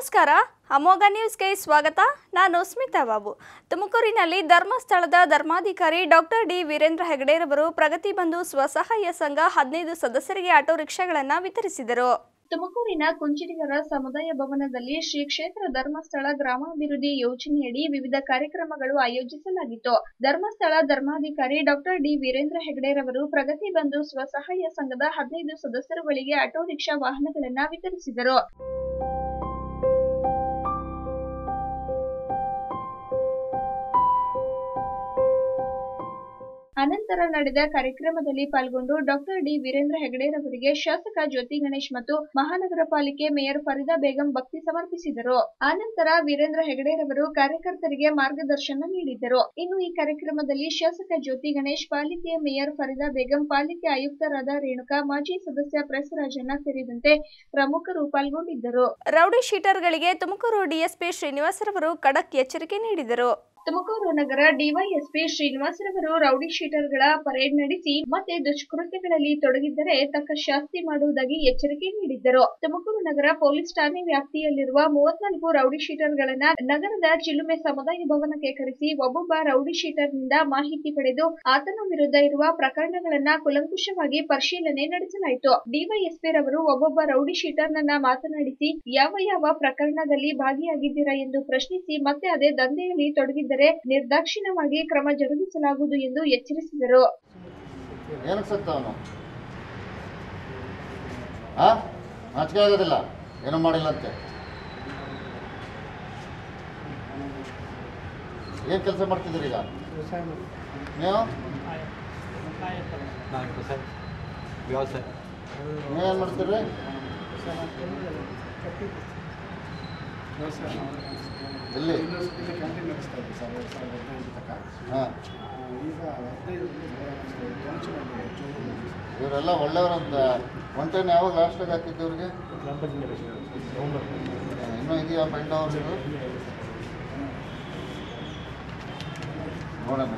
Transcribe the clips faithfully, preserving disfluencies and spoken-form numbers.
ನಮಸ್ಕಾರ ಅಮೋಘ ನ್ಯೂಸ್ಗೆ ಸ್ವಾಗತ. ನಾನು ಸ್ಮಿತಾ ಬಾಬು. ತುಮಕೂರಿನಲ್ಲಿ ಧರ್ಮಸ್ಥಳದ ಧರ್ಮಾಧಿಕಾರಿ ಡಾಕ್ಟರ್ ಡಿ ವೀರೇಂದ್ರ ಹೆಗಡೆರವರು ಪ್ರಗತಿ ಬಂಧು ಸ್ವಸಹಾಯ ಸಂಘ ಹದಿನೈದು ಸದಸ್ಯರಿಗೆ ಆಟೋ ರಿಕ್ಷಾಗಳನ್ನು ವಿತರಿಸಿದರು. ತುಮಕೂರಿನ ಕುಂಚಿಟಿಗರ ಸಮುದಾಯ ಭವನದಲ್ಲಿ ಶ್ರೀ ಕ್ಷೇತ್ರ ಧರ್ಮಸ್ಥಳ ಗ್ರಾಮಾಭಿವೃದ್ಧಿ ಯೋಜನೆಯಡಿ ವಿವಿಧ ಕಾರ್ಯಕ್ರಮಗಳು ಆಯೋಜಿಸಲಾಗಿತ್ತು. ಧರ್ಮಸ್ಥಳ ಧರ್ಮಾಧಿಕಾರಿ ಡಾಕ್ಟರ್ ಡಿ ವೀರೇಂದ್ರ ಹೆಗಡೆರವರು ಪ್ರಗತಿ ಬಂಧು ಸ್ವಸಹಾಯ ಸಂಘದ ಹದಿನೈದು ಸದಸ್ಯರುಗಳಿಗೆ ಆಟೋ ರಿಕ್ಷಾ ವಾಹನಗಳನ್ನು ವಿತರಿಸಿದರು. ಅನಂತರ ನಡೆದ ಕಾರ್ಯಕ್ರಮದಲ್ಲಿ ಪಾಲ್ಗೊಂಡು ಡಾಕ್ಟರ್ ಡಿ ವೀರೇಂದ್ರ ಹೆಗಡೆರವರಿಗೆ ಶಾಸಕ ಜ್ಯೋತಿ ಗಣೇಶ್ ಮತ್ತು ಮಹಾನಗರ ಪಾಲಿಕೆ ಮೇಯರ್ ಫರೀದಾ ಬೇಗಂ ಭಕ್ತಿ ಸಮರ್ಪಿಸಿದರು. ಆನಂತರ ವೀರೇಂದ್ರ ಹೆಗಡೆರವರು ಕಾರ್ಯಕರ್ತರಿಗೆ ಮಾರ್ಗದರ್ಶನ ನೀಡಿದರು. ಇನ್ನು ಈ ಕಾರ್ಯಕ್ರಮದಲ್ಲಿ ಶಾಸಕ ಜ್ಯೋತಿ ಗಣೇಶ್, ಪಾಲಿಕೆಯ ಮೇಯರ್ ಫರೀದಾ ಬೇಗಂ, ಪಾಲಿಕೆ ಆಯುಕ್ತರಾದ ರೇಣುಕಾ, ಮಾಜಿ ಸದಸ್ಯ ಪ್ರೆಸ್ರಾಜಣ್ಣ ಸೇರಿದಂತೆ ಪ್ರಮುಖರು ಪಾಲ್ಗೊಂಡಿದ್ದರು. ರೌಡಿ ಶೀಟರ್ಗಳಿಗೆ ತುಮಕೂರು ಡಿಎಸ್ಪಿ ಶ್ರೀನಿವಾಸರವರು ಖಡಕ್ ಎಚ್ಚರಿಕೆ ನೀಡಿದರು. ತುಮಕೂರು ನಗರ ಡಿವೈಎಸ್ಪಿ ಶ್ರೀನಿವಾಸರವರು ರೌಡಿ ಶೀಟರ್ಗಳ ಪರೇಡ್ ನಡೆಸಿ ಮತ್ತೆ ದುಷ್ಕೃತ್ಯಗಳಲ್ಲಿ ತೊಡಗಿದ್ದರೆ ತಕ್ಕ ಶಾಸ್ತಿ ಮಾಡುವುದಾಗಿ ಎಚ್ಚರಿಕೆ ನೀಡಿದ್ದರು. ತುಮಕೂರು ನಗರ ಪೊಲೀಸ್ ಠಾಣೆ ವ್ಯಾಪ್ತಿಯಲ್ಲಿರುವ ಮೂವತ್ನಾಲ್ಕು ರೌಡಿ ಶೀಟರ್ಗಳನ್ನ ನಗರದ ಚಿಲುಮೆ ಸಮುದಾಯ ಭವನಕ್ಕೆ ಕರೆಸಿ ಒಬ್ಬೊಬ್ಬ ರೌಡಿ ಶೀಟರ್ನಿಂದ ಮಾಹಿತಿ ಪಡೆದು ಆತನ ವಿರುದ್ಧ ಇರುವ ಪ್ರಕರಣಗಳನ್ನ ಕೂಲಂಕುಷವಾಗಿ ಪರಿಶೀಲನೆ ನಡೆಸಲಾಯಿತು. ಡಿವೈಎಸ್ಪಿ ರವರು ಒಬ್ಬೊಬ್ಬ ರೌಡಿ ಶೀಟರ್ನನ್ನ ಮಾತನಾಡಿಸಿ ಯಾವ ಯಾವ ಪ್ರಕರಣದಲ್ಲಿ ಭಾಗಿಯಾಗಿದ್ದೀರಾ ಎಂದು ಪ್ರಶ್ನಿಸಿ ಮತ್ತೆ ಅದೇ ದಂಧೆಯಲ್ಲಿ ತೊಡಗಿದ್ದರೆ ನಿರ್ದಾಕ್ಷಿಣ್ಯವಾಗಿ ಕ್ರಮ ಜರುಗಿಸಲಾಗುವುದು ಎಂದು ಎಚ್ಚರಿಸಿದರು. ಏನು ಮಾಡಿಲ್ಲಂತೆ, ಏನ್ ಕೆಲಸ ಮಾಡ್ತಿದ್ದೀರಿ ಈಗ ನೀವು? ನೀವೇನ್ ಮಾಡ್ತೀರಿ? ಎಲ್ಲಿ? ಇವರೆಲ್ಲ ಒಳ್ಳೆಯವರಂತ. ಒನ್ ಟೈಮ್ ಯಾವಾಗ ಲಾಸ್ಟಾಗಿ ಹಾಕಿದ್ದು ಇವ್ರಿಗೆ? ಇನ್ನೂ ಇದೆಯಾ ಫೈಂಡ್ ಅವ್ರು? ನೋಡೋಣ,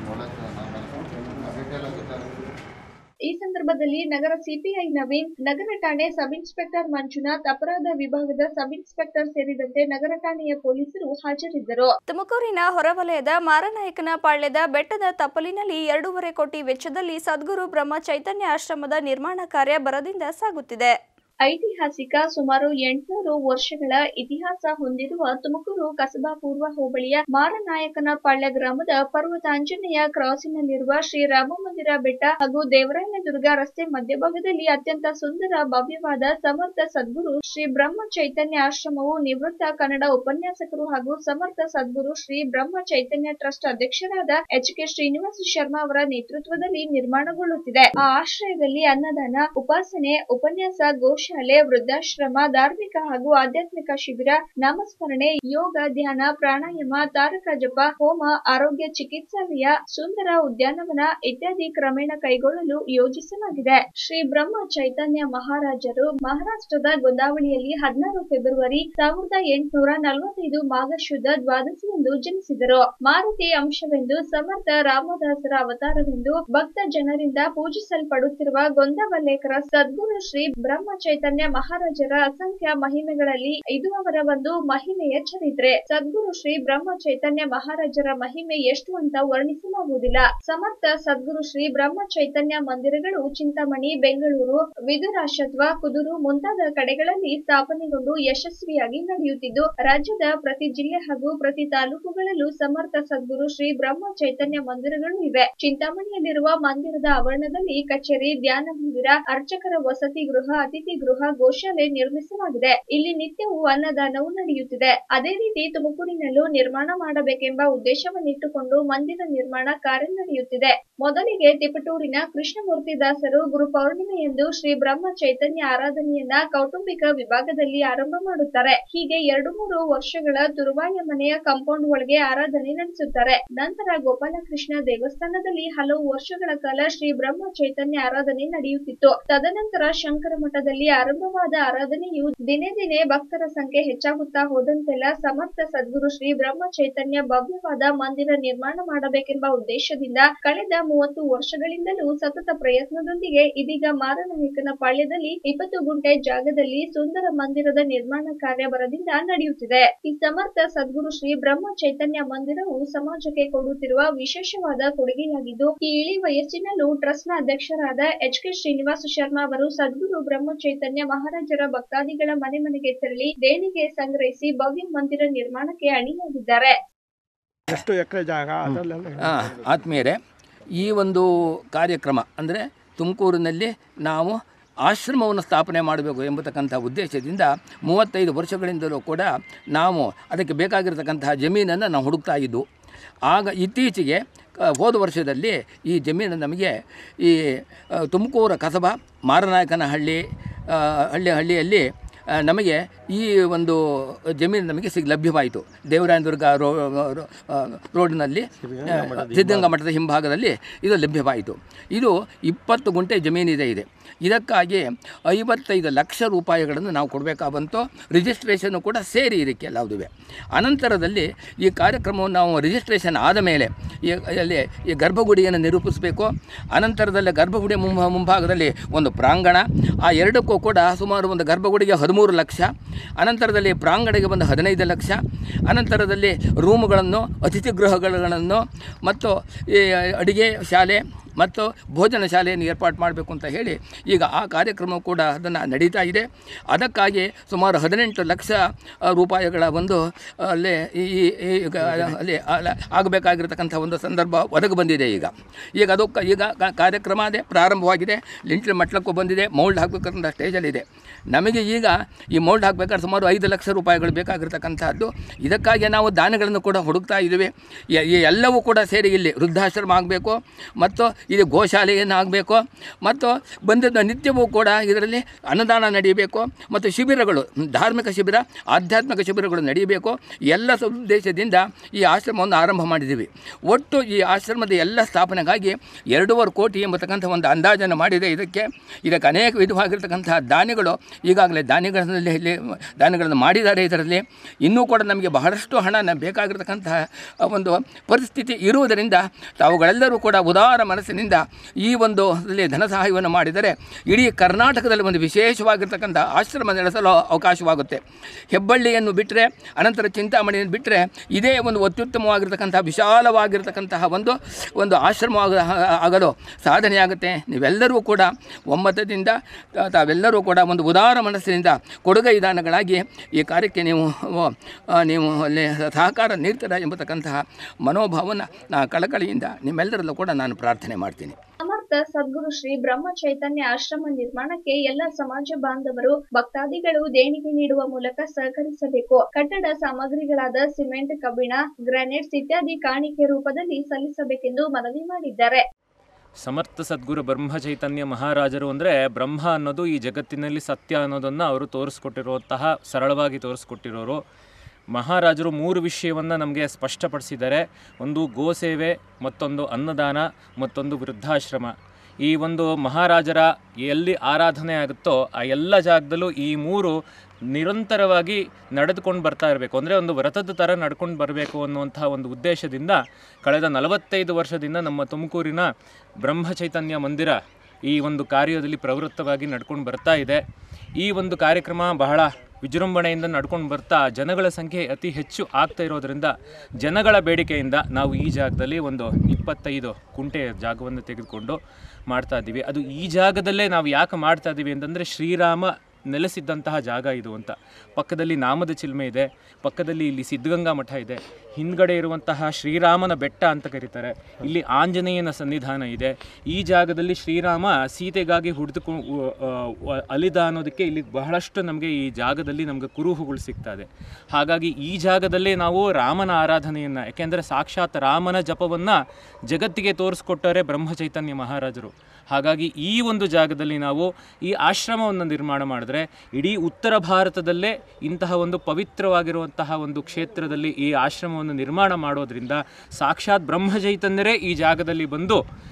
ಡೀಟೇಲ್ ಆಗಿದ್ದಾರೆ. ಈ ಸಂದರ್ಭದಲ್ಲಿ ನಗರ ಸಿಪಿಐ ನವೀನ್, ನಗರ ಠಾಣೆ ಸಬ್ ಇನ್ಸ್ಪೆಕ್ಟರ್ ಮಂಜುನಾಥ್, ಅಪರಾಧ ವಿಭಾಗದ ಸಬ್ ಇನ್ಸ್ಪೆಕ್ಟರ್ ಸೇರಿದಂತೆ ನಗರ ಠಾಣೆಯ ಪೊಲೀಸರು ಹಾಜರಿದ್ದರು. ತುಮಕೂರಿನ ಹೊರವಲಯದ ಮಾರನಾಯಕನ ಪಾಳ್ಯದ ಬೆಟ್ಟದ ತಪ್ಪಲಿನಲ್ಲಿ ಎರಡೂವರೆ ಕೋಟಿ ವೆಚ್ಚದಲ್ಲಿ ಸದ್ಗುರು ಬ್ರಹ್ಮ ಚೈತನ್ಯ ಆಶ್ರಮದ ನಿರ್ಮಾಣ ಕಾರ್ಯ ಭರದಿಂದ ಸಾಗುತ್ತಿದೆ. ಐತಿಹಾಸಿಕ ಸುಮಾರು ಎಂಟುನೂರು ವರ್ಷಗಳ ಇತಿಹಾಸ ಹೊಂದಿರುವ ತುಮಕೂರು ಕಸಬಾ ಪೂರ್ವ ಹೋಬಳಿಯ ಮಾರನಾಯಕನ ಪಾಳ್ಯ ಗ್ರಾಮದ ಪರ್ವತಾಂಜನೇಯ ಕ್ರಾಸಿನಲ್ಲಿರುವ ಶ್ರೀರಾಮ ಮಂದಿರ ಬೆಟ್ಟ ಹಾಗೂ ದೇವರಾಯನದುರ್ಗ ರಸ್ತೆ ಮಧ್ಯಭಾಗದಲ್ಲಿ ಅತ್ಯಂತ ಸುಂದರ ಭವ್ಯವಾದ ಸಮರ್ಥ ಸದ್ಗುರು ಶ್ರೀ ಬ್ರಹ್ಮ ಚೈತನ್ಯ ಆಶ್ರಮವು ನಿವೃತ್ತ ಕನ್ನಡ ಉಪನ್ಯಾಸಕರು ಹಾಗೂ ಸಮರ್ಥ ಸದ್ಗುರು ಶ್ರೀ ಬ್ರಹ್ಮ ಚೈತನ್ಯ ಟ್ರಸ್ಟ್ ಅಧ್ಯಕ್ಷರಾದ ಎಚ್ ಕೆ ಶ್ರೀನಿವಾಸ ಶರ್ಮಾ ಅವರ ನೇತೃತ್ವದಲ್ಲಿ ನಿರ್ಮಾಣಗೊಳ್ಳುತ್ತಿದೆ. ಆ ಆಶ್ರಯದಲ್ಲಿ ಅನ್ನದಾನ, ಉಪಾಸನೆ, ಉಪನ್ಯಾಸ, ಗೋಶ ಶಾಲೆ, ವೃದ್ಧಾಶ್ರಮ, ಧಾರ್ಮಿಕ ಹಾಗೂ ಆಧ್ಯಾತ್ಮಿಕ ಶಿಬಿರ, ನಾಮಸ್ಮರಣೆ, ಯೋಗ, ಧ್ಯಾನ, ಪ್ರಾಣಾಯಾಮ, ತಾರಕ ಜಪ, ಹೋಮ, ಆರೋಗ್ಯ ಚಿಕಿತ್ಸಾಲಯ, ಸುಂದರ ಉದ್ಯಾನವನ ಇತ್ಯಾದಿ ಕ್ರಮೇಣ ಕೈಗೊಳ್ಳಲು ಯೋಜಿಸಲಾಗಿದೆ. ಶ್ರೀ ಬ್ರಹ್ಮ ಚೈತನ್ಯ ಮಹಾರಾಜರು ಮಹಾರಾಷ್ಟ್ರದ ಗೋಂದಾವಳಿಯಲ್ಲಿ ಹದಿನಾರು ಫೆಬ್ರವರಿ ಸಾವಿರದ ಎಂಟುನೂರ ನಲವತ್ತೈದು ಮಾಘ ಶುದ್ಧ ದ್ವಾದಶಿಯಂದು ಜನಿಸಿದರು. ಮಾರುತಿ ಅಂಶವೆಂದು, ಸಮರ್ಥ ರಾಮದಾಸರ ಅವತಾರವೆಂದು ಭಕ್ತ ಜನರಿಂದ ಪೂಜಿಸಲ್ಪಡುತ್ತಿರುವ ಗೊಂದವಲ್ಲೇಕರ ಸದ್ಗುರು ಶ್ರೀ ಬ್ರಹ್ಮ ಚೈತನ್ಯ ಮಹಾರಾಜರ ಅಸಂಖ್ಯ ಮಹಿಮೆಗಳಲ್ಲಿ ಇದು ಅವರ ಒಂದು ಮಹಿಮೆಯ ಚರಿತ್ರೆ. ಸದ್ಗುರು ಶ್ರೀ ಬ್ರಹ್ಮ ಚೈತನ್ಯ ಮಹಾರಾಜರ ಮಹಿಮೆ ಎಷ್ಟು ಅಂತ ವರ್ಣಿಸಲಾಗುವುದಿಲ್ಲ. ಸಮರ್ಥ ಸದ್ಗುರು ಶ್ರೀ ಬ್ರಹ್ಮ ಚೈತನ್ಯ ಮಂದಿರಗಳು ಚಿಂತಾಮಣಿ, ಬೆಂಗಳೂರು, ವಿದುರಾಶತ್ವ, ಕುದೂರು ಮುಂತಾದ ಕಡೆಗಳಲ್ಲಿ ಸ್ಥಾಪನೆಗೊಂಡು ಯಶಸ್ವಿಯಾಗಿ ನಡೆಯುತ್ತಿದ್ದು, ರಾಜ್ಯದ ಪ್ರತಿ ಜಿಲ್ಲೆ ಹಾಗೂ ಪ್ರತಿ ತಾಲೂಕುಗಳಲ್ಲೂ ಸಮರ್ಥ ಸದ್ಗುರು ಶ್ರೀ ಬ್ರಹ್ಮ ಚೈತನ್ಯ ಮಂದಿರಗಳು ಇವೆ. ಚಿಂತಾಮಣಿಯಲ್ಲಿರುವ ಮಂದಿರದ ಆವರಣದಲ್ಲಿ ಕಚೇರಿ, ಧ್ಯಾನ ಮಂದಿರ, ಅರ್ಚಕರ ವಸತಿ ಗೃಹ, ಅತಿಥಿ ಗೃಹ, ಗೋಶಾಲೆ ನಿರ್ಮಿಸಲಾಗಿದೆ. ಇಲ್ಲಿ ನಿತ್ಯವೂ ಅನ್ನದಾನವೂ ನಡೆಯುತ್ತಿದೆ. ಅದೇ ರೀತಿ ತುಮಕೂರಿನಲ್ಲೂ ನಿರ್ಮಾಣ ಮಾಡಬೇಕೆಂಬ ಉದ್ದೇಶವನ್ನಿಟ್ಟುಕೊಂಡು ಮಂದಿರ ನಿರ್ಮಾಣ ಕಾರ್ಯ ನಡೆಯುತ್ತಿದೆ. ಮೊದಲಿಗೆ ತಿಪಟೂರಿನ ಕೃಷ್ಣಮೂರ್ತಿ ದಾಸರು ಗುರು ಪೌರ್ಣಿಮೆಯಂದು ಶ್ರೀ ಬ್ರಹ್ಮ ಚೈತನ್ಯ ಆರಾಧನೆಯನ್ನ ಕೌಟುಂಬಿಕ ವಿಭಾಗದಲ್ಲಿ ಆರಂಭ ಮಾಡುತ್ತಾರೆ. ಹೀಗೆ ಎರಡು ಮೂರು ವರ್ಷಗಳ ತುರುವಾಯ ಮನೆಯ ಕಾಂಪೌಂಡ್ ಒಳಗೆ ಆರಾಧನೆ ನಡೆಸುತ್ತಾರೆ. ನಂತರ ಗೋಪಾಲಕೃಷ್ಣ ದೇವಸ್ಥಾನದಲ್ಲಿ ಹಲವು ವರ್ಷಗಳ ಕಾಲ ಶ್ರೀ ಬ್ರಹ್ಮ ಚೈತನ್ಯ ಆರಾಧನೆ ನಡೆಯುತ್ತಿತ್ತು. ತದನಂತರ ಶಂಕರ ಮಠದಲ್ಲಿ ಆರಂಭವಾದ ಆರಾಧನೆಯು ದಿನೇ ದಿನೇ ಭಕ್ತರ ಸಂಖ್ಯೆ ಹೆಚ್ಚಾಗುತ್ತಾ ಹೋದಂತೆಲ್ಲ ಸಮರ್ಥ ಸದ್ಗುರು ಶ್ರೀ ಬ್ರಹ್ಮ ಚೈತನ್ಯ ಭವ್ಯವಾದ ಮಂದಿರ ನಿರ್ಮಾಣ ಮಾಡಬೇಕೆಂಬ ಉದ್ದೇಶದಿಂದ ಕಳೆದ ಮೂವತ್ತು ವರ್ಷಗಳಿಂದಲೂ ಸತತ ಪ್ರಯತ್ನದೊಂದಿಗೆ ಇದೀಗ ಮಾರನಾಯಕನ ಪಾಳ್ಯದಲ್ಲಿ ಇಪ್ಪತ್ತು ಗುಂಟೆ ಜಾಗದಲ್ಲಿ ಸುಂದರ ಮಂದಿರದ ನಿರ್ಮಾಣ ಕಾರ್ಯ ಭರದಿಂದ ನಡೆಯುತ್ತಿದೆ. ಈ ಸಮರ್ಥ ಸದ್ಗುರು ಶ್ರೀ ಬ್ರಹ್ಮ ಚೈತನ್ಯ ಮಂದಿರವು ಸಮಾಜಕ್ಕೆ ಕೊಡುತ್ತಿರುವ ವಿಶೇಷವಾದ ಕೊಡುಗೆಯಾಗಿದ್ದು, ಈ ಇಳಿ ವಯಸ್ಸಿನಲ್ಲೂ ಟ್ರಸ್ಟ್ನ ಅಧ್ಯಕ್ಷರಾದ ಎಚ್ ಕೆ ಶ್ರೀನಿವಾಸ ಶರ್ಮಾ ಅವರು ಸದ್ಗುರು ಬ್ರಹ್ಮ ಚೈತನ್ಯ ಮಹಾರಾಜರ ಭಕ್ತಾದಿಗಳ ಮನೆ ಮನೆಗೆ ತೆರಳಿ ದೇಣಿಗೆ ಸಂಗ್ರಹಿಸಿ ಭವ್ಯ ಮಂದಿರ ನಿರ್ಮಾಣಕ್ಕೆ ಅಣಿಯಾಗಿದ್ದಾರೆ. ಎಷ್ಟು ಎಕರೆ ಜಾಗ? ಆತ್ಮೀಯರೇ, ಈ ಒಂದು ಕಾರ್ಯಕ್ರಮ ಅಂದರೆ ತುಮಕೂರಿನಲ್ಲಿ ನಾವು ಆಶ್ರಮವನ್ನು ಸ್ಥಾಪನೆ ಮಾಡಬೇಕು ಎಂಬತಕ್ಕಂಥ ಉದ್ದೇಶದಿಂದ ಮೂವತ್ತೈದು ವರ್ಷಗಳಿಂದಲೂ ಕೂಡ ನಾವು ಅದಕ್ಕೆ ಬೇಕಾಗಿರತಕ್ಕಂತಹ ಜಮೀನನ್ನು ನಾವು ಹುಡುಕ್ತಾ ಇದ್ದು, ಆಗ ಇತ್ತೀಚೆಗೆ ಹೋದ ವರ್ಷದಲ್ಲಿ ಈ ಜಮೀನು ನಮಗೆ ಈ ತುಮಕೂರು ಕಸಬಾ ಮಾರನಾಯಕನಹಳ್ಳಿ ಹಳ್ಳಿ ಹಳ್ಳಿಯಲ್ಲಿ ನಮಗೆ ಈ ಒಂದು ಜಮೀನು ನಮಗೆ ಸಿಗ ಲಭ್ಯವಾಯಿತು. ದೇವರಾಯನದುರ್ಗ ರೋ ರೋಡ್ನಲ್ಲಿ ಸಿದ್ಧಗಂಗಾ ಮಠದ ಹಿಂಭಾಗದಲ್ಲಿ ಇದು ಲಭ್ಯವಾಯಿತು. ಇದು ಇಪ್ಪತ್ತು ಗುಂಟೆ ಜಮೀನಿದೆ ಇದೆ. ಇದಕ್ಕಾಗಿ ಐವತ್ತೈದು ಲಕ್ಷ ರೂಪಾಯಿಗಳನ್ನು ನಾವು ಕೊಡಬೇಕಾ ಬಂತು. ರಿಜಿಸ್ಟ್ರೇಷನ್ನು ಕೂಡ ಸೇರಿ ಇದಕ್ಕೆ ಎಲ್ಲವುದಿವೆ. ಅನಂತರದಲ್ಲಿ ಈ ಕಾರ್ಯಕ್ರಮವನ್ನು ನಾವು ರಿಜಿಸ್ಟ್ರೇಷನ್ ಆದ ಮೇಲೆ ಈ ಅಲ್ಲಿ ಈ ಗರ್ಭಗುಡಿಯನ್ನು ನಿರೂಪಿಸಬೇಕು. ಅನಂತರದಲ್ಲಿ ಗರ್ಭಗುಡಿ ಮುಂಭ ಮುಂಭಾಗದಲ್ಲಿ ಒಂದು ಪ್ರಾಂಗಣ, ಆ ಎರಡಕ್ಕೂ ಕೂಡ ಸುಮಾರು ಒಂದು ಗರ್ಭಗುಡಿಗೆ ಹದಿಮೂರು ಲಕ್ಷ, ಅನಂತರದಲ್ಲಿ ಪ್ರಾಂಗಣಿಗೆ ಬಂದು ಹದಿನೈದು ಲಕ್ಷ, ಅನಂತರದಲ್ಲಿ ರೂಮುಗಳನ್ನು, ಅತಿಥಿ ಗೃಹಗಳನ್ನು ಮತ್ತು ಈ ಅಡುಗೆ ಶಾಲೆ ಮತ್ತು ಭೋಜನ ಶಾಲೆಯನ್ನು ಏರ್ಪಾಡು ಮಾಡಬೇಕು ಅಂತ ಹೇಳಿ ಈಗ ಆ ಕಾರ್ಯಕ್ರಮ ಕೂಡ ಅದನ್ನು ನಡೀತಾ ಇದೆ. ಅದಕ್ಕಾಗಿ ಸುಮಾರು ಹದಿನೆಂಟು ಲಕ್ಷ ರೂಪಾಯಿಗಳ ಒಂದು ಅಲ್ಲೇ ಈ ಅಲ್ಲಿ ಆಗಬೇಕಾಗಿರ್ತಕ್ಕಂಥ ಒಂದು ಸಂದರ್ಭ ಒದಗಿ ಬಂದಿದೆ. ಈಗ ಈಗ ಅದಕ್ಕೆ ಈಗ ಕಾರ್ಯಕ್ರಮ ಅದೇ ಪ್ರಾರಂಭವಾಗಿದೆ. ಲಿಂಟ್ಲ್ ಮಟ್ಲಕ್ಕೂ ಬಂದಿದೆ. ಮೌಲ್ಡ್ ಹಾಕಬೇಕಂತ ಸ್ಟೇಜಲ್ಲಿದೆ. ನಮಗೆ ಈಗ ಈ ಮೌಲ್ಡ್ ಹಾಕಬೇಕಾದ್ರೆ ಸುಮಾರು ಐದು ಲಕ್ಷ ರೂಪಾಯಿಗಳು ಬೇಕಾಗಿರ್ತಕ್ಕಂಥದ್ದು. ಇದಕ್ಕಾಗಿ ನಾವು ದಾನಗಳನ್ನು ಕೂಡ ಹುಡುಕ್ತಾ ಇದ್ದೀವಿ. ಎಲ್ಲವೂ ಕೂಡ ಸೇರಿ ಇಲ್ಲಿ ವೃದ್ಧಾಶ್ರಮ ಆಗಬೇಕು ಮತ್ತು ಇದು ಗೋಶಾಲೆಯನ್ನು ಆಗಬೇಕು ಮತ್ತು ಬಂದಿದ್ದ ನಿತ್ಯವೂ ಕೂಡ ಇದರಲ್ಲಿ ಅನ್ನದಾನ ನಡೆಯಬೇಕು ಮತ್ತು ಶಿಬಿರಗಳು, ಧಾರ್ಮಿಕ ಶಿಬಿರ, ಆಧ್ಯಾತ್ಮಿಕ ಶಿಬಿರಗಳು ನಡೆಯಬೇಕು. ಎಲ್ಲ ಉದ್ದೇಶದಿಂದ ಈ ಆಶ್ರಮವನ್ನು ಆರಂಭ ಮಾಡಿದ್ದೀವಿ. ಒಟ್ಟು ಈ ಆಶ್ರಮದ ಎಲ್ಲ ಸ್ಥಾಪನೆಗಾಗಿ ಎರಡೂವರೆ ಕೋಟಿ ಎಂಬತಕ್ಕಂಥ ಒಂದು ಅಂದಾಜನ್ನು ಮಾಡಿದೆ. ಇದಕ್ಕೆ ಇದಕ್ಕೆ ಅನೇಕ ವಿಧವಾಗಿರ್ತಕ್ಕಂತಹ ದಾನಿಗಳು ಈಗಾಗಲೇ ದಾನಿಗಳಲ್ಲಿ ಇಲ್ಲಿ ದಾನಿಗಳನ್ನು ಮಾಡಿದ್ದಾರೆ. ಇದರಲ್ಲಿ ಇನ್ನೂ ಕೂಡ ನಮಗೆ ಬಹಳಷ್ಟು ಹಣ ಬೇಕಾಗಿರ್ತಕ್ಕಂತಹ ಒಂದು ಪರಿಸ್ಥಿತಿ ಇರುವುದರಿಂದ ತಾವುಗಳೆಲ್ಲರೂ ಕೂಡ ಉದಾರ ಮನಸ್ಸಿನಿಂದ ಈ ಒಂದು ಧನ ಸಹಾಯವನ್ನು ಮಾಡಿದರೆ ಇಡೀ ಕರ್ನಾಟಕದಲ್ಲಿ ಒಂದು ವಿಶೇಷವಾಗಿರ್ತಕ್ಕಂಥ ಆಶ್ರಮ ನಡೆಸಲು ಅವಕಾಶವಾಗುತ್ತೆ. ಹೆಬ್ಬಳ್ಳಿಯನ್ನು ಬಿಟ್ಟರೆ, ಅನಂತರ ಚಿಂತಾಮಣಿಯನ್ನು ಬಿಟ್ಟರೆ ಇದೇ ಒಂದು ಅತ್ಯುತ್ತಮವಾಗಿರ್ತಕ್ಕಂಥ ವಿಶಾಲವಾಗಿರ್ತಕ್ಕಂತಹ ಒಂದು ಒಂದು ಆಶ್ರಮ ಆಗಲು ಸಾಧನೆಯಾಗುತ್ತೆ. ನೀವೆಲ್ಲರೂ ಕೂಡ ಒಮ್ಮತದಿಂದ ತಾವೆಲ್ಲರೂ ಕೂಡ ಒಂದು ಉದಾರ ಮನಸ್ಸಿನಿಂದ ಕೊಡುಗೈ ದಾನಗಳಾಗಿ ಈ ಕಾರ್ಯಕ್ಕೆ ನೀವು ನೀವು ಅಲ್ಲಿ ಸಹಕಾರ ನೀಡ್ತೀರಾ ಎಂಬತಕ್ಕಂತಹ ಮನೋಭಾವನ ನಾ ಕಳಕಳಿಯಿಂದ ನಿಮ್ಮೆಲ್ಲರಲ್ಲೂ ಕೂಡ ನಾನು ಪ್ರಾರ್ಥನೆ ಮಾಡ್ತೀನಿ. ಸಮರ್ಥ ಸದ್ಗುರು ಶ್ರೀ ಬ್ರಹ್ಮ ಚೈತನ್ಯ ಆಶ್ರಮ ನಿರ್ಮಾಣಕ್ಕೆ ಎಲ್ಲ ಸಮಾಜ ಬಾಂಧವರು ಭಕ್ತಾದಿಗಳು ದೇಣಿಗೆ ನೀಡುವ ಮೂಲಕ ಸಹಕರಿಸಬೇಕು. ಕಟ್ಟಡ ಸಾಮಗ್ರಿಗಳಾದ ಸಿಮೆಂಟ್, ಕಬ್ಬಿಣ, ಗ್ರಾನೈಟ್ಸ್ ಇತ್ಯಾದಿ ಕಾಣಿಕೆ ರೂಪದಲ್ಲಿ ಸಲ್ಲಿಸಬೇಕೆಂದು ಮನವಿ ಮಾಡಿದ್ದಾರೆ. ಸಮರ್ಥ ಸದ್ಗುರು ಬ್ರಹ್ಮ ಚೈತನ್ಯ ಮಹಾರಾಜರು ಅಂದರೆ ಬ್ರಹ್ಮ ಅನ್ನೋದು ಈ ಜಗತ್ತಿನಲ್ಲಿ ಸತ್ಯ ಅನ್ನೋದನ್ನು ಅವರು ತೋರಿಸ್ಕೊಟ್ಟಿರುವಂತಹ, ಸರಳವಾಗಿ ತೋರಿಸ್ಕೊಟ್ಟಿರೋರು ಮಹಾರಾಜರು. ಮೂರು ವಿಷಯವನ್ನು ನಮಗೆ ಸ್ಪಷ್ಟಪಡಿಸಿದ್ದಾರೆ. ಒಂದು ಗೋಸೇವೆ, ಮತ್ತೊಂದು ಅನ್ನದಾನ, ಮತ್ತೊಂದು ವೃದ್ಧಾಶ್ರಮ. ಈ ಒಂದು ಮಹಾರಾಜರ ಎಲ್ಲಿ ಆರಾಧನೆ ಆಗುತ್ತೋ ಆ ಎಲ್ಲ ಜಾಗದಲ್ಲೂ ಈ ಮೂರು ನಿರಂತರವಾಗಿ ನಡೆದುಕೊಂಡು ಬರ್ತಾ ಇರಬೇಕು. ಅಂದರೆ ಒಂದು ವ್ರತದ ಥರ ನಡ್ಕೊಂಡು ಬರಬೇಕು ಅನ್ನುವಂಥ ಒಂದು ಉದ್ದೇಶದಿಂದ ಕಳೆದ ನಲವತ್ತೈದು ವರ್ಷದಿಂದ ನಮ್ಮ ತುಮಕೂರಿನ ಬ್ರಹ್ಮ ಚೈತನ್ಯ ಮಂದಿರ ಈ ಒಂದು ಕಾರ್ಯದಲ್ಲಿ ಪ್ರವೃತ್ತವಾಗಿ ನಡ್ಕೊಂಡು ಬರ್ತಾ ಇದೆ. ಈ ಒಂದು ಕಾರ್ಯಕ್ರಮ ಬಹಳ ವಿಜೃಂಭಣೆಯಿಂದ ನಡ್ಕೊಂಡು ಬರ್ತಾ ಜನಗಳ ಸಂಖ್ಯೆ ಅತಿ ಹೆಚ್ಚು ಆಗ್ತಾ ಇರೋದರಿಂದ ಜನಗಳ ಬೇಡಿಕೆಯಿಂದ ನಾವು ಈ ಜಾಗದಲ್ಲಿ ಒಂದು ಇಪ್ಪತ್ತೈದು ಕುಂಟೆ ಜಾಗವನ್ನು ತೆಗೆದುಕೊಂಡು ಮಾಡ್ತಾ ಇದ್ದೀವಿ. ಅದು ಈ ಜಾಗದಲ್ಲೇ ನಾವು ಯಾಕೆ ಮಾಡ್ತಾ ಇದ್ದೀವಿ ಅಂತಂದರೆ ಶ್ರೀರಾಮ ನೆಲೆಸಿದ್ದಂತಹ ಜಾಗ ಇದು ಅಂತ. ಪಕ್ಕದಲ್ಲಿ ನಾಮದ ಚಿಲ್ಮೆ ಇದೆ, ಪಕ್ಕದಲ್ಲಿ ಇಲ್ಲಿ ಸಿದ್ಧಗಂಗಾ ಮಠ ಇದೆ, ಹಿಂದ್ಗಡೆ ಇರುವಂತಹ ಶ್ರೀರಾಮನ ಬೆಟ್ಟ ಅಂತ ಕರೀತಾರೆ, ಇಲ್ಲಿ ಆಂಜನೇಯನ ಸನ್ನಿಧಾನ ಇದೆ. ಈ ಜಾಗದಲ್ಲಿ ಶ್ರೀರಾಮ ಸೀತೆಗಾಗಿ ಹುಡ್ದುಕೊಂಡು ಅಲಿದ ಅನ್ನೋದಕ್ಕೆ ಇಲ್ಲಿ ಬಹಳಷ್ಟು ನಮಗೆ ಈ ಜಾಗದಲ್ಲಿ ನಮಗೆ ಕುರುಹುಗಳು ಸಿಗ್ತಾ ಇದೆ. ಹಾಗಾಗಿ ಈ ಜಾಗದಲ್ಲೇ ನಾವು ರಾಮನ ಆರಾಧನೆಯನ್ನು, ಯಾಕೆಂದರೆ ಸಾಕ್ಷಾತ್ ರಾಮನ ಜಪವನ್ನು ಜಗತ್ತಿಗೆ ತೋರಿಸ್ಕೊಟ್ಟರೆ ಬ್ರಹ್ಮ ಚೈತನ್ಯ ಮಹಾರಾಜರು. ಹಾಗಾಗಿ ಈ ಒಂದು ಜಾಗದಲ್ಲಿ ನಾವು ಈ ಆಶ್ರಮವನ್ನು ನಿರ್ಮಾಣ ಮಾಡಿದ್ರೆ ಇಡೀ ಉತ್ತರ ಭಾರತದಲ್ಲೇ ಇಂತಹ ಒಂದು ಪವಿತ್ರವಾಗಿರುವಂತಹ ಒಂದು ಕ್ಷೇತ್ರದಲ್ಲಿ ಈ ಆಶ್ರಮವನ್ನು ನಿರ್ಮಾಣ ಮಾಡೋದ್ರಿಂದ ಸಾಕ್ಷಾತ್ ಬ್ರಹ್ಮ ಚೈತನ್ಯರೇ ಈ ಜಾಗದಲ್ಲಿ ಬಂದು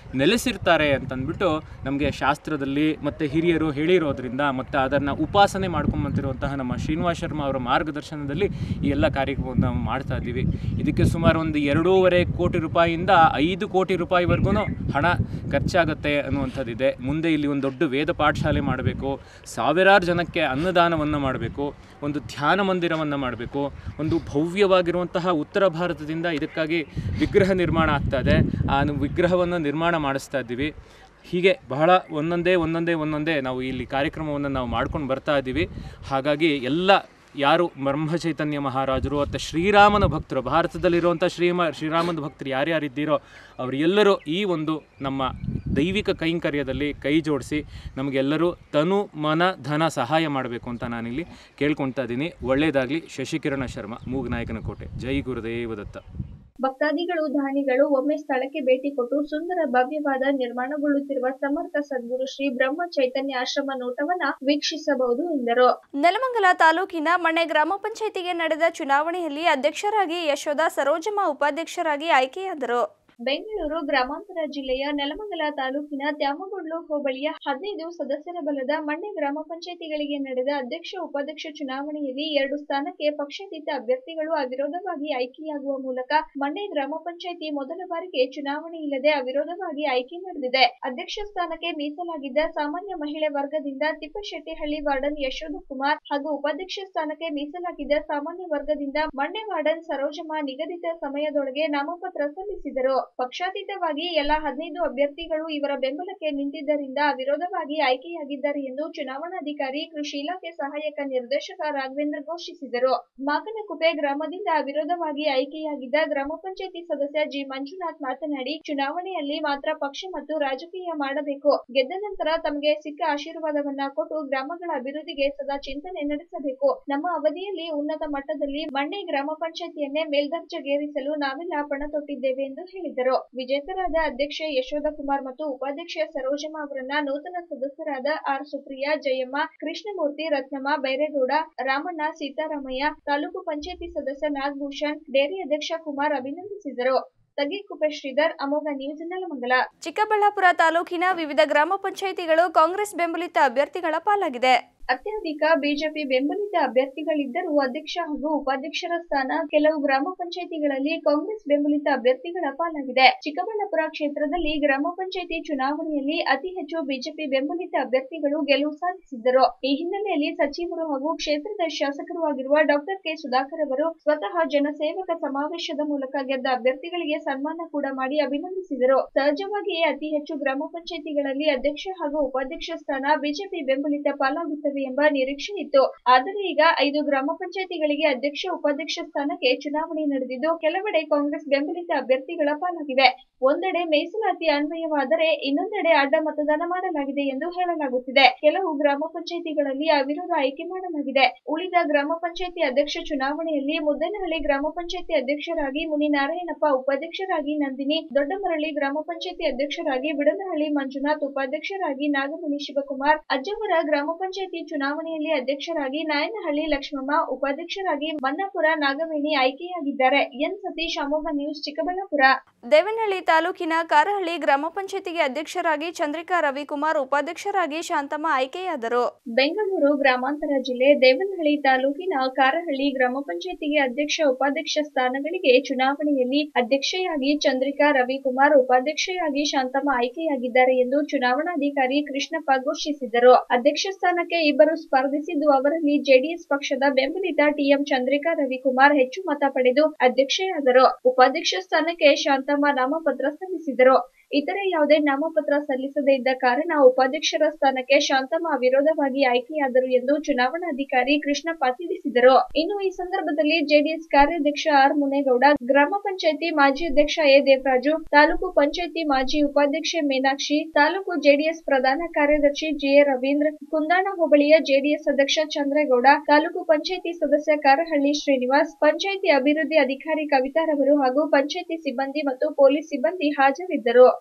ನೆಲೆಸಿರ್ತಾರೆ ಅಂತಂದ್ಬಿಟ್ಟು ನಮಗೆ ಶಾಸ್ತ್ರದಲ್ಲಿ ಮತ್ತು ಹಿರಿಯರು ಹೇಳಿರೋದ್ರಿಂದ ಮತ್ತು ಅದನ್ನು ಉಪಾಸನೆ ಮಾಡ್ಕೊಂಬಂತಿರುವಂತಹ ನಮ್ಮ ಶ್ರೀನಿವಾಸ ಶರ್ಮಾ ಅವರ ಮಾರ್ಗದರ್ಶನದಲ್ಲಿ ಈ ಎಲ್ಲ ಕಾರ್ಯಕ್ರಮವನ್ನು ನಾವು ಮಾಡ್ತಾ ಇದ್ದೀವಿ. ಇದಕ್ಕೆ ಸುಮಾರು ಒಂದು ಎರಡೂವರೆ ಕೋಟಿ ರೂಪಾಯಿಯಿಂದ ಐದು ಕೋಟಿ ರೂಪಾಯಿವರೆಗೂ ಹಣ ಖರ್ಚಾಗುತ್ತೆ ಅನ್ನುವಂಥದ್ದಿದೆ. ಮುಂದೆ ಇಲ್ಲಿ ಒಂದು ದೊಡ್ಡ ವೇದ ಪಾಠಶಾಲೆ ಮಾಡಬೇಕು, ಸಾವಿರಾರು ಜನಕ್ಕೆ ಅನ್ನದಾನವನ್ನು ಮಾಡಬೇಕು, ಒಂದು ಧ್ಯಾನ ಮಂದಿರವನ್ನು ಮಾಡಬೇಕು, ಒಂದು ಭವ್ಯವಾಗಿರುವಂತಹ ಉತ್ತರ ಭಾರತದಿಂದ ಇದಕ್ಕಾಗಿ ವಿಗ್ರಹ ನಿರ್ಮಾಣ ಆಗ್ತಾ ಇದೆ. ಆ ವಿಗ್ರಹವನ್ನು ನಿರ್ಮಾಣ ಮಾಡಿಸ್ತಾ ಇದ್ದೀವಿ. ಹೀಗೆ ಬಹಳ ಒಂದೊಂದೇ ಒಂದೊಂದೇ ಒಂದೊಂದೇ ನಾವು ಇಲ್ಲಿ ಕಾರ್ಯಕ್ರಮವನ್ನು ನಾವು ಮಾಡ್ಕೊಂಡು ಬರ್ತಾ ಇದ್ದೀವಿ. ಹಾಗಾಗಿ ಎಲ್ಲ ಯಾರು ಬ್ರಹ್ಮಚೈತನ್ಯ ಮಹಾರಾಜರು ಅಥವಾ ಶ್ರೀರಾಮನ ಭಕ್ತರು, ಭಾರತದಲ್ಲಿರುವಂಥ ಶ್ರೀಮ ಶ್ರೀರಾಮನ ಭಕ್ತರು ಯಾರ್ಯಾರಿದ್ದೀರೋ ಅವರೆಲ್ಲರೂ ಈ ಒಂದು ನಮ್ಮ ದೈವಿಕ ಕೈಂಕರ್ಯದಲ್ಲಿ ಕೈ ಜೋಡಿಸಿ ನಮಗೆಲ್ಲರೂ ತನು ಮನ ಧನ ಸಹಾಯ ಮಾಡಬೇಕು ಅಂತ ನಾನಿಲ್ಲಿ ಕೇಳ್ಕೊಳ್ತಾ ಇದ್ದೀನಿ. ಒಳ್ಳೆಯದಾಗಲಿ. ಶಶಿಕಿರಣ ಶರ್ಮಾ, ಮೂಗನಾಯಕನಕೋಟೆ. ಜೈ ಗುರುದೇವದತ್ತ. ಭಕ್ತಾದಿಗಳು ದಾನಿಗಳು ಒಮ್ಮೆ ಸ್ಥಳಕ್ಕೆ ಭೇಟಿ ಕೊಟ್ಟು ಸುಂದರ ಭವ್ಯವಾದ ನಿರ್ಮಾಣಗೊಳ್ಳುತ್ತಿರುವ ಸಮರ್ಥ ಸದ್ಗುರು ಶ್ರೀ ಬ್ರಹ್ಮ ಚೈತನ್ಯ ಆಶ್ರಮ ನೋಟವನ್ನ ವೀಕ್ಷಿಸಬಹುದು ಎಂದರು. ನೆಲಮಂಗಲ ತಾಲೂಕಿನ ಮಣ್ಣೆ ಗ್ರಾಮ ಪಂಚಾಯಿತಿಗೆ ನಡೆದ ಚುನಾವಣೆಯಲ್ಲಿ ಅಧ್ಯಕ್ಷರಾಗಿ ಯಶೋಧ ಸರೋಜಮ್ಮ ಉಪಾಧ್ಯಕ್ಷರಾಗಿ ಆಯ್ಕೆಯಾದರು. ಬೆಂಗಳೂರು ಗ್ರಾಮಾಂತರ ಜಿಲ್ಲೆಯ ನೆಲಮಂಗಲ ತಾಲೂಕಿನ ತ್ಯಾಮಗೊಂಡ್ಲು ಹೋಬಳಿಯ ಹದಿನೈದು ಸದಸ್ಯರ ಬಲದ ಮಣ್ಣೆ ಗ್ರಾಮ ಪಂಚಾಯಿತಿಗಳಿಗೆ ನಡೆದ ಅಧ್ಯಕ್ಷ ಉಪಾಧ್ಯಕ್ಷ ಚುನಾವಣೆಯಲ್ಲಿ ಎರಡು ಸ್ಥಾನಕ್ಕೆ ಪಕ್ಷಾತೀತ ಅಭ್ಯರ್ಥಿಗಳು ಅವಿರೋಧವಾಗಿ ಆಯ್ಕೆಯಾಗುವ ಮೂಲಕ ಮಣ್ಣೆ ಗ್ರಾಮ ಪಂಚಾಯಿತಿ ಮೊದಲ ಬಾರಿಗೆ ಚುನಾವಣೆ ಇಲ್ಲದೆ ಅವಿರೋಧವಾಗಿ ಆಯ್ಕೆ ನಡೆದಿದೆ. ಅಧ್ಯಕ್ಷ ಸ್ಥಾನಕ್ಕೆ ಮೀಸಲಾಗಿದ್ದ ಸಾಮಾನ್ಯ ಮಹಿಳೆ ವರ್ಗದಿಂದ ತಿಪ್ಪಶೆಟ್ಟಿಹಳ್ಳಿ ವಾರ್ಡನ್ ಯಶೋಧ ಕುಮಾರ್ ಹಾಗೂ ಉಪಾಧ್ಯಕ್ಷ ಸ್ಥಾನಕ್ಕೆ ಮೀಸಲಾಗಿದ್ದ ಸಾಮಾನ್ಯ ವರ್ಗದಿಂದ ಮಣ್ಣೆ ವಾರ್ಡನ್ ಸರೋಜಮ್ಮ ನಿಗದಿತ ಸಮಯದೊಳಗೆ ನಾಮಪತ್ರ ಸಲ್ಲಿಸಿದರು. ಪಕ್ಷಾತೀತವಾಗಿ ಎಲ್ಲ ಹದಿನೈದು ಅಭ್ಯರ್ಥಿಗಳು ಇವರ ಬೆಂಬಲಕ್ಕೆ ನಿಂತಿದ್ದರಿಂದ ಅವಿರೋಧವಾಗಿ ಆಯ್ಕೆಯಾಗಿದ್ದಾರೆ ಎಂದು ಚುನಾವಣಾಧಿಕಾರಿ ಕೃಷಿ ಇಲಾಖೆ ಸಹಾಯಕ ನಿರ್ದೇಶಕ ರಾಘವೇಂದ್ರ ಘೋಷಿಸಿದರು. ಮಾಕನಕುಪ್ಪೆ ಗ್ರಾಮದಿಂದ ಅವಿರೋಧವಾಗಿ ಆಯ್ಕೆಯಾಗಿದ್ದ ಗ್ರಾಮ ಪಂಚಾಯಿತಿ ಸದಸ್ಯ ಜಿ ಮಂಜುನಾಥ್ ಮಾತನಾಡಿ, ಚುನಾವಣೆಯಲ್ಲಿ ಮಾತ್ರ ಪಕ್ಷ ಮತ್ತು ರಾಜಕೀಯ ಮಾಡಬೇಕು. ಗೆದ್ದ ನಂತರ ತಮಗೆ ಸಿಕ್ಕ ಆಶೀರ್ವಾದವನ್ನ ಕೊಟ್ಟು ಗ್ರಾಮಗಳ ಅಭಿವೃದ್ಧಿಗೆ ಸದಾ ಚಿಂತನೆ ನಡೆಸಬೇಕು. ನಮ್ಮ ಅವಧಿಯಲ್ಲಿ ಉನ್ನತ ಮಟ್ಟದಲ್ಲಿ ಮಣ್ಣೆ ಗ್ರಾಮ ಪಂಚಾಯಿತಿಯನ್ನೇ ಮೇಲ್ದರ್ಜೆಗೇರಿಸಲು ನಾವೆಲ್ಲ ಪಣ ತೊಟ್ಟಿದ್ದೇವೆ ಎಂದು ಹೇಳಿದರು. ವಿಜೇತರಾದ ಅಧ್ಯಕ್ಷೆ ಯಶೋಧ ಕುಮಾರ್ ಮತ್ತು ಉಪಾಧ್ಯಕ್ಷೆ ಸರೋಜಮ್ಮ ಅವರನ್ನ ನೂತನ ಸದಸ್ಯರಾದ ಆರ್ ಸುಪ್ರಿಯಾ, ಜಯಮ್ಮ, ಕೃಷ್ಣಮೂರ್ತಿ, ರತ್ನಮ್ಮ, ಬೈರೇಗೌಡ, ರಾಮಣ್ಣ, ಸೀತಾರಾಮಯ್ಯ, ತಾಲೂಕು ಪಂಚಾಯಿತಿ ಸದಸ್ಯ ನಾಗಭೂಷಣ್, ಡೇರಿ ಅಧ್ಯಕ್ಷ ಕುಮಾರ್ ಅಭಿನಂದಿಸಿದರು. ತಗ್ಗಿಕುಪ್ಪೆ ಶ್ರೀಧರ್, ಅಮೋಘ ನ್ಯೂಸ್, ನೆಲಮಂಗಲ. ಚಿಕ್ಕಬಳ್ಳಾಪುರ ತಾಲೂಕಿನ ವಿವಿಧ ಗ್ರಾಮ ಪಂಚಾಯಿತಿಗಳು ಕಾಂಗ್ರೆಸ್ ಬೆಂಬಲಿತ ಅಭ್ಯರ್ಥಿಗಳ ಪಾಲಾಗಿದೆ. ಅತ್ಯಧಿಕ ಬಿಜೆಪಿ ಬೆಂಬಲಿತ ಅಭ್ಯರ್ಥಿಗಳಿದ್ದರೂ ಅಧ್ಯಕ್ಷ ಹಾಗೂ ಉಪಾಧ್ಯಕ್ಷರ ಸ್ಥಾನ ಕೆಲವು ಗ್ರಾಮ ಪಂಚಾಯಿತಿಗಳಲ್ಲಿ ಕಾಂಗ್ರೆಸ್ ಬೆಂಬಲಿತ ಅಭ್ಯರ್ಥಿಗಳ ಪಾಲಾಗಿದೆ. ಚಿಕ್ಕಬಳ್ಳಾಪುರ ಕ್ಷೇತ್ರದಲ್ಲಿ ಗ್ರಾಮ ಪಂಚಾಯಿತಿ ಚುನಾವಣೆಯಲ್ಲಿ ಅತಿ ಹೆಚ್ಚು ಬಿಜೆಪಿ ಬೆಂಬಲಿತ ಅಭ್ಯರ್ಥಿಗಳು ಗೆಲುವು ಸಾಧಿಸಿದ್ದರು. ಈ ಹಿನ್ನೆಲೆಯಲ್ಲಿ ಸಚಿವರು ಹಾಗೂ ಕ್ಷೇತ್ರದ ಶಾಸಕರು ಆಗಿರುವ ಡಾಕ್ಟರ್ ಕೆ ಸುಧಾಕರ್ ಅವರು ಸ್ವತಃ ಜನಸೇವಕ ಸಮಾವೇಶದ ಮೂಲಕ ಗೆದ್ದ ಅಭ್ಯರ್ಥಿಗಳಿಗೆ ಸನ್ಮಾನ ಕೂಡ ಮಾಡಿ ಅಭಿನಂದಿಸಿದರು. ಸಹಜವಾಗಿಯೇ ಅತಿ ಹೆಚ್ಚು ಗ್ರಾಮ ಪಂಚಾಯಿತಿಗಳಲ್ಲಿ ಅಧ್ಯಕ್ಷ ಹಾಗೂ ಉಪಾಧ್ಯಕ್ಷ ಸ್ಥಾನ ಬಿಜೆಪಿ ಬೆಂಬಲಿತ ಪಾಲಾಗುತ್ತವೆ ಎಂಬ ನಿರೀಕ್ಷೆ ಇತ್ತು. ಆದರೆ ಈಗ ಐದು ಗ್ರಾಮ ಪಂಚಾಯಿತಿಗಳಿಗೆ ಅಧ್ಯಕ್ಷ ಉಪಾಧ್ಯಕ್ಷ ಸ್ಥಾನಕ್ಕೆ ಚುನಾವಣೆ ನಡೆದಿದ್ದು ಕೆಲವೆಡೆ ಕಾಂಗ್ರೆಸ್ ಬೆಂಬಲಿತ ಅಭ್ಯರ್ಥಿಗಳ ಪಾಲಾಗಿವೆ. ಒಂದೆಡೆ ಮೀಸಲಾತಿ ಅನ್ವಯವಾದರೆ ಇನ್ನೊಂದೆಡೆ ಅಡ್ಡ ಮತದಾನ ಮಾಡಲಾಗಿದೆ ಎಂದು ಹೇಳಲಾಗುತ್ತಿದೆ. ಕೆಲವು ಗ್ರಾಮ ಪಂಚಾಯಿತಿಗಳಲ್ಲಿ ಅವಿರೋಧ ಆಯ್ಕೆ ಮಾಡಲಾಗಿದೆ. ಉಳಿದ ಗ್ರಾಮ ಪಂಚಾಯಿತಿ ಅಧ್ಯಕ್ಷ ಚುನಾವಣೆಯಲ್ಲಿ ಮುದ್ದೇನಹಳ್ಳಿ ಗ್ರಾಮ ಪಂಚಾಯಿತಿ ಅಧ್ಯಕ್ಷರಾಗಿ ಮುನಿನಾರಾಯಣಪ್ಪ, ಉಪಾಧ್ಯಕ್ಷರಾಗಿ ನಂದಿನಿ, ದೊಡ್ಡಮರಳಿ ಗ್ರಾಮ ಪಂಚಾಯಿತಿ ಅಧ್ಯಕ್ಷರಾಗಿ ಬಿಡನಹಳ್ಳಿ ಮಂಜುನಾಥ್, ಉಪಾಧ್ಯಕ್ಷರಾಗಿ ನಾಗಮಣಿ ಶಿವಕುಮಾರ್, ಅಜ್ಜವರ ಗ್ರಾಮ ಪಂಚಾಯಿತಿ ಚುನಾವಣೆಯಲ್ಲಿ ಅಧ್ಯಕ್ಷರಾಗಿ ನಾಯನಹಳ್ಳಿ ಲಕ್ಷ್ಮಮ್ಮ, ಉಪಾಧ್ಯಕ್ಷರಾಗಿ ಮನ್ನಾಪುರ ನಾಗವೇಣಿ ಆಯ್ಕೆಯಾಗಿದ್ದಾರೆ. ಎನ್ ಸತೀಶ್, ಅಮೋಘ ನ್ಯೂಸ್, ಚಿಕ್ಕಬಳ್ಳಾಪುರ. ದೇವನಹಳ್ಳಿ ತಾಲೂಕಿನ ಕಾರಹಳ್ಳಿ ಗ್ರಾಮ ಪಂಚಾಯಿತಿಗೆ ಅಧ್ಯಕ್ಷರಾಗಿ ಚಂದ್ರಿಕಾ ರವಿಕುಮಾರ್, ಉಪಾಧ್ಯಕ್ಷರಾಗಿ ಶಾಂತಮ್ಮ ಆಯ್ಕೆಯಾದರು. ಬೆಂಗಳೂರು ಗ್ರಾಮಾಂತರ ಜಿಲ್ಲೆ ದೇವನಹಳ್ಳಿ ತಾಲೂಕಿನ ಕಾರಹಳ್ಳಿ ಗ್ರಾಮ ಪಂಚಾಯಿತಿಗೆ ಅಧ್ಯಕ್ಷ ಉಪಾಧ್ಯಕ್ಷ ಸ್ಥಾನಗಳಿಗೆ ಚುನಾವಣೆಯಲ್ಲಿ ಅಧ್ಯಕ್ಷೆಯಾಗಿ ಚಂದ್ರಿಕಾ ರವಿಕುಮಾರ್, ಉಪಾಧ್ಯಕ್ಷೆಯಾಗಿ ಶಾಂತಮ್ಮ ಆಯ್ಕೆಯಾಗಿದ್ದಾರೆ ಎಂದು ಚುನಾವಣಾಧಿಕಾರಿ ಕೃಷ್ಣಪ್ಪ ಘೋಷಿಸಿದರು. ಅಧ್ಯಕ್ಷ ಸ್ಥಾನಕ್ಕೆ ಇಬ್ಬರು ಸ್ಪರ್ಧಿಸಿದ್ದು ಅವರಲ್ಲಿ ಜೆಡಿಎಸ್ ಪಕ್ಷದ ಬೆಂಬಲಿತ ಟಿಎಂ ಚಂದ್ರಿಕಾ ರವಿಕುಮಾರ್ ಹೆಚ್ಚು ಮತ ಪಡೆದು ಅಧ್ಯಕ್ಷೆಯಾದರು. ಉಪಾಧ್ಯಕ್ಷ ಸ್ಥಾನಕ್ಕೆ ಶಾಂತಮ್ಮ ನಾಮಪತ್ರ ಸಲ್ಲಿಸಿದರು. ಇತರೆ ಯಾವುದೇ ನಾಮಪತ್ರ ಸಲ್ಲಿಸದೇ ಇದ್ದ ಕಾರಣ ಉಪಾಧ್ಯಕ್ಷರ ಸ್ಥಾನಕ್ಕೆ ಶಾಂತಮ್ಮ ಅವಿರೋಧವಾಗಿ ಆಯ್ಕೆಯಾದರು ಎಂದು ಚುನಾವಣಾಧಿಕಾರಿ ಕೃಷ್ಣಪ್ಪ ತಿಳಿಸಿದರು. ಇನ್ನು ಈ ಸಂದರ್ಭದಲ್ಲಿ ಜೆಡಿಎಸ್ ಕಾರ್ಯಾಧ್ಯಕ್ಷ ಆರ್ ಮುನೇಗೌಡ, ಗ್ರಾಮ ಪಂಚಾಯಿತಿ ಮಾಜಿ ಅಧ್ಯಕ್ಷ ಎ ದೇವರಾಜು, ತಾಲೂಕು ಪಂಚಾಯಿತಿ ಮಾಜಿ ಉಪಾಧ್ಯಕ್ಷೆ ಮೀನಾಕ್ಷಿ, ತಾಲೂಕು ಜೆಡಿಎಸ್ ಪ್ರಧಾನ ಕಾರ್ಯದರ್ಶಿ ಜಿಎ ರವೀಂದ್ರ, ಕುಂದಾಣ ಹೋಬಳಿಯ ಜೆಡಿಎಸ್ ಅಧ್ಯಕ್ಷ ಚಂದ್ರೇಗೌಡ, ತಾಲೂಕು ಪಂಚಾಯಿತಿ ಸದಸ್ಯ ಕಾರಹಳ್ಳಿ ಶ್ರೀನಿವಾಸ್, ಪಂಚಾಯಿತಿ ಅಭಿವೃದ್ಧಿ ಅಧಿಕಾರಿ ಕವಿತಾರವರು ಹಾಗೂ ಪಂಚಾಯಿತಿ ಸಿಬ್ಬಂದಿ ಮತ್ತು ಪೊಲೀಸ್ ಸಿಬ್ಬಂದಿ ಹಾಜರಿದ್ದರು.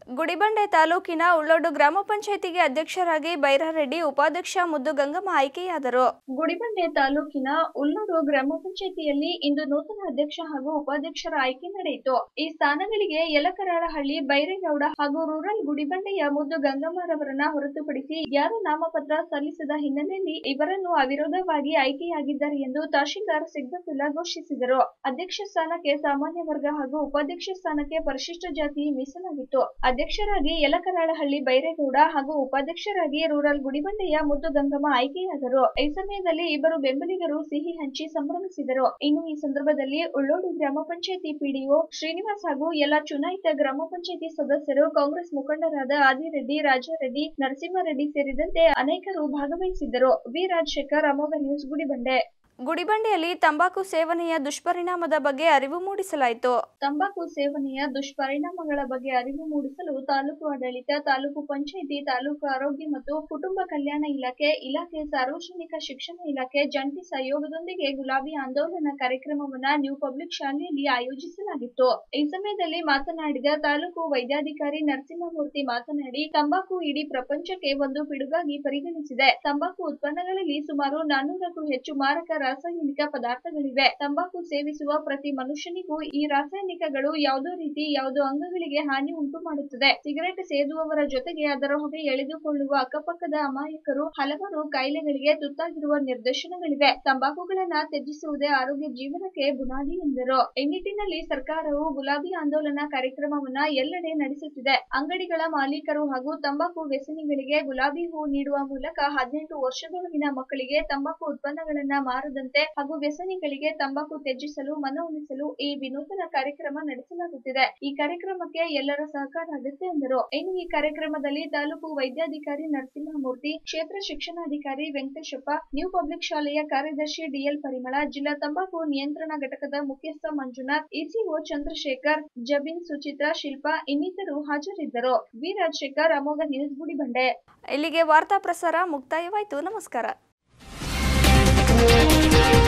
ಗುಡಿಬಂಡೆ ತಾಲೂಕಿನ ಉಳ್ಳೋಡು ಗ್ರಾಮ ಪಂಚಾಯಿತಿಗೆ ಅಧ್ಯಕ್ಷರಾಗಿ ಬೈರಾರೆಡ್ಡಿ, ಉಪಾಧ್ಯಕ್ಷ ಮುದ್ದು ಗಂಗಮ್ಮ ಆಯ್ಕೆಯಾದರು. ಗುಡಿಬಂಡೆ ತಾಲೂಕಿನ ಉಳ್ಳೋಡು ಗ್ರಾಮ ಪಂಚಾಯಿತಿಯಲ್ಲಿ ಇಂದು ನೂತನ ಅಧ್ಯಕ್ಷ ಹಾಗೂ ಉಪಾಧ್ಯಕ್ಷರ ಆಯ್ಕೆ ನಡೆಯಿತು. ಈ ಸ್ಥಾನಗಳಿಗೆ ಯಲಕರಾಳಹಳ್ಳಿ ಬೈರೇಗೌಡ ಹಾಗೂ ರೂರಲ್ ಗುಡಿಬಂಡೆಯ ಮುದ್ದು ಗಂಗಮ್ಮರವರನ್ನ ಹೊರತುಪಡಿಸಿ ಯಾರು ನಾಮಪತ್ರ ಸಲ್ಲಿಸದ ಹಿನ್ನೆಲೆಯಲ್ಲಿ ಇವರನ್ನು ಅವಿರೋಧವಾಗಿ ಆಯ್ಕೆಯಾಗಿದ್ದಾರೆ ಎಂದು ತಹಶೀಲ್ದಾರ್ ಸಿಗ್ಬತ್ತುಲ್ಲಾ ಘೋಷಿಸಿದರು. ಅಧ್ಯಕ್ಷ ಸ್ಥಾನಕ್ಕೆ ಸಾಮಾನ್ಯ ವರ್ಗ ಹಾಗೂ ಉಪಾಧ್ಯಕ್ಷ ಸ್ಥಾನಕ್ಕೆ ಪರಿಶಿಷ್ಟ ಜಾತಿ ಮೀಸಲಾಗಿತ್ತು. ಅಧ್ಯಕ್ಷರಾಗಿ ಯಲಕರಾಳಹಳ್ಳಿ ಬೈರೇಗೌಡ ಹಾಗೂ ಉಪಾಧ್ಯಕ್ಷರಾಗಿ ರೂರಲ್ ಗುಡಿಬಂಡೆಯ ಮುದ್ದು ಗಂಗಮ್ಮ ಆಯ್ಕೆಯಾದರು. ಈ ಸಮಯದಲ್ಲಿ ಇಬ್ಬರು ಬೆಂಬಲಿಗರು ಸಿಹಿ ಹಂಚಿ ಸಂಭ್ರಮಿಸಿದರು. ಇನ್ನು ಈ ಸಂದರ್ಭದಲ್ಲಿ ಉಳ್ಳೋಡು ಗ್ರಾಮ ಪಂಚಾಯಿತಿ ಪಿಡಿಒ ಶ್ರೀನಿವಾಸ್ ಹಾಗೂ ಎಲ್ಲ ಚುನಾಯಿತ ಗ್ರಾಮ ಪಂಚಾಯಿತಿ ಸದಸ್ಯರು, ಕಾಂಗ್ರೆಸ್ ಮುಖಂಡರಾದ ಆದಿರೆಡ್ಡಿ, ರಾಜಾರೆಡ್ಡಿ, ನರಸಿಂಹರೆಡ್ಡಿ ಸೇರಿದಂತೆ ಅನೇಕರು ಭಾಗವಹಿಸಿದ್ದರು. ವಿ ರಾಜಶೇಖರ್, ಅಮೋಘ ನ್ಯೂಸ್, ಗುಡಿಬಂಡೆ. ಗುಡಿಬಂಡೆಯಲ್ಲಿ ತಂಬಾಕು ಸೇವನೆಯ ದುಷ್ಪರಿಣಾಮದ ಬಗ್ಗೆ ಅರಿವು ಮೂಡಿಸಲಾಯಿತು. ತಂಬಾಕು ಸೇವನೆಯ ದುಷ್ಪರಿಣಾಮಗಳ ಬಗ್ಗೆ ಅರಿವು ಮೂಡಿಸಲು ತಾಲೂಕು ಆಡಳಿತ, ತಾಲೂಕು ಪಂಚಾಯಿತಿ, ತಾಲೂಕು ಆರೋಗ್ಯ ಮತ್ತು ಕುಟುಂಬ ಕಲ್ಯಾಣ ಇಲಾಖೆ, ಇಲಾಖೆ ಸಾರ್ವಜನಿಕ ಶಿಕ್ಷಣ ಇಲಾಖೆ ಜಂಟಿ ಸಹಯೋಗದೊಂದಿಗೆ ಗುಲಾಬಿ ಆಂದೋಲನ ಕಾರ್ಯಕ್ರಮವನ್ನು ನ್ಯೂ ಪಬ್ಲಿಕ್ ಶಾಲೆಯಲ್ಲಿ ಆಯೋಜಿಸಲಾಗಿತ್ತು. ಈ ಸಮಯದಲ್ಲಿ ಮಾತನಾಡಿದ ತಾಲೂಕು ವೈದ್ಯಾಧಿಕಾರಿ ನರಸಿಂಹಮೂರ್ತಿ ಮಾತನಾಡಿ, ತಂಬಾಕು ಇಡೀ ಪ್ರಪಂಚಕ್ಕೆ ಒಂದು ಪಿಡುಗಾಗಿ ಪರಿಗಣಿಸಿದೆ. ತಂಬಾಕು ಉತ್ಪನ್ನಗಳಲ್ಲಿ ಸುಮಾರು ನಾನ್ನೂರಕ್ಕೂ ಹೆಚ್ಚು ಮಾರಕ ರಾಸಾಯನಿಕ ಪದಾರ್ಥಗಳಿವೆ. ತಂಬಾಕು ಸೇವಿಸುವ ಪ್ರತಿ ಮನುಷ್ಯನಿಗೂ ಈ ರಾಸಾಯನಿಕಗಳು ಯಾವುದೋ ರೀತಿ ಯಾವುದೋ ಅಂಗಗಳಿಗೆ ಹಾನಿ ಉಂಟು ಮಾಡುತ್ತದೆ. ಸಿಗರೆಟ್ ಸೇದುವವರ ಜೊತೆಗೆ ಅದರ ಹೊಗೆ ಎಳೆದುಕೊಳ್ಳುವ ಅಕ್ಕಪಕ್ಕದ ಅಮಾಯಕರು ಹಲವಾರು ಕಾಯಿಲೆಗಳಿಗೆ ತುತ್ತಾಗಿರುವ ನಿದರ್ಶನಗಳಿವೆ. ತಂಬಾಕುಗಳನ್ನ ತ್ಯಜಿಸುವುದೇ ಆರೋಗ್ಯ ಜೀವನಕ್ಕೆ ಬುನಾದಿ ಎಂದರು. ಈ ನಿಟ್ಟಿನಲ್ಲಿ ಸರ್ಕಾರವು ಗುಲಾಬಿ ಆಂದೋಲನ ಕಾರ್ಯಕ್ರಮವನ್ನ ಎಲ್ಲೆಡೆ ನಡೆಸುತ್ತಿದೆ. ಅಂಗಡಿಗಳ ಮಾಲೀಕರು ಹಾಗೂ ತಂಬಾಕು ವ್ಯಸನಿಗಳಿಗೆ ಗುಲಾಬಿ ಹೂ ನೀಡುವ ಮೂಲಕ ಹದಿನೆಂಟು ವರ್ಷದೊಳಗಿನ ಮಕ್ಕಳಿಗೆ ತಂಬಾಕು ಉತ್ಪನ್ನಗಳನ್ನ ಮಾರ ಹಾಗೂ ವ್ಯಸನಿಗಳಿಗೆ ತಂಬಾಕು ತ್ಯಜಿಸಲು ಮನವೊಲಿಸಲು ಈ ವಿನೂತನ ಕಾರ್ಯಕ್ರಮ ನಡೆಸಲಾಗುತ್ತಿದೆ. ಈ ಕಾರ್ಯಕ್ರಮಕ್ಕೆ ಎಲ್ಲರ ಸಹಕಾರ ಅಗತ್ಯ ಎಂದರು. ಇನ್ನು ಈ ಕಾರ್ಯಕ್ರಮದಲ್ಲಿ ತಾಲೂಕು ವೈದ್ಯಾಧಿಕಾರಿ ನರಸಿಂಹಮೂರ್ತಿ, ಕ್ಷೇತ್ರ ಶಿಕ್ಷಣಾಧಿಕಾರಿ ವೆಂಕಟೇಶಪ್ಪ, ನ್ಯೂ ಪಬ್ಲಿಕ್ ಶಾಲೆಯ ಕಾರ್ಯದರ್ಶಿ ಡಿಎಲ್ ಪರಿಮಳ, ಜಿಲ್ಲಾ ತಂಬಾಕು ನಿಯಂತ್ರಣ ಘಟಕದ ಮುಖ್ಯಸ್ಥ ಮಂಜುನಾಥ್, ಇಸಿಒ ಚಂದ್ರಶೇಖರ್, ಜಬಿನ್, ಸುಚಿತ್ರಾ, ಶಿಲ್ಪಾ ಇನ್ನಿತರು ಹಾಜರಿದ್ದರು. ವಿ ರಾಜಶೇಖರ್, ಅಮೋಘ ನ್ಯೂಸ್, ಗುಡಿಬಂಡೆ. ಇಲ್ಲಿಗೆ ವಾರ್ತಾ ಪ್ರಸಾರ ಮುಕ್ತಾಯವಾಯಿತು. ನಮಸ್ಕಾರ. Thank you.